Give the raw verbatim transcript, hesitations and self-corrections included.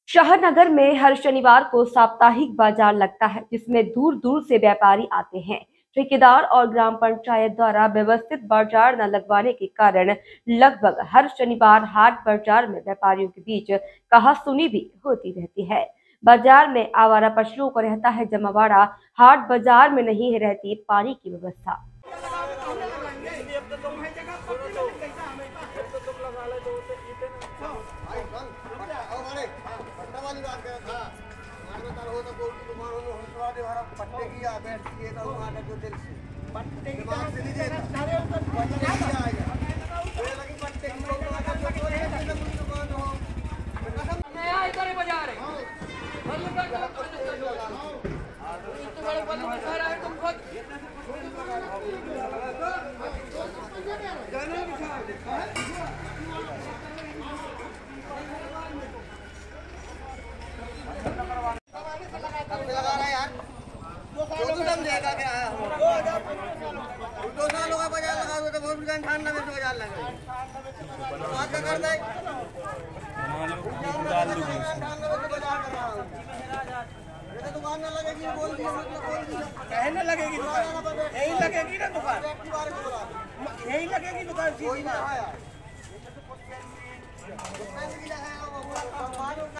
शाहनगर में हर शनिवार को साप्ताहिक बाजार लगता है, जिसमें दूर दूर से व्यापारी आते हैं। ठेकेदार और ग्राम पंचायत द्वारा व्यवस्थित बाजार न लगवाने के कारण लगभग हर शनिवार हाट बाजार में व्यापारियों के बीच कहासुनी भी होती रहती है। बाजार में आवारा पशुओं को रहता है जमावड़ा, हाट बाजार में नहीं रहती पानी की व्यवस्था। पट्टे की या बैठ के तो माना जो दिल से पट्टे की दिमाग से लीजिए ना ये लगी पट्टे की तो लगा तो तो है ना दुकान हो नया इधर ही बाजार है बंद कर तो बड़े बंद कर रहा है तुम खुद जाने बिछा लगा रहा है यार देगा क्या दो सालों का बाजार लगा दो तो बहुत ठान लगे तो बाजार लगे बात कर दे दुकान न लगेगी बोल दिया कहने लगेगी दुकान यही लगेगी ना दुकान यही लगेगी दुकान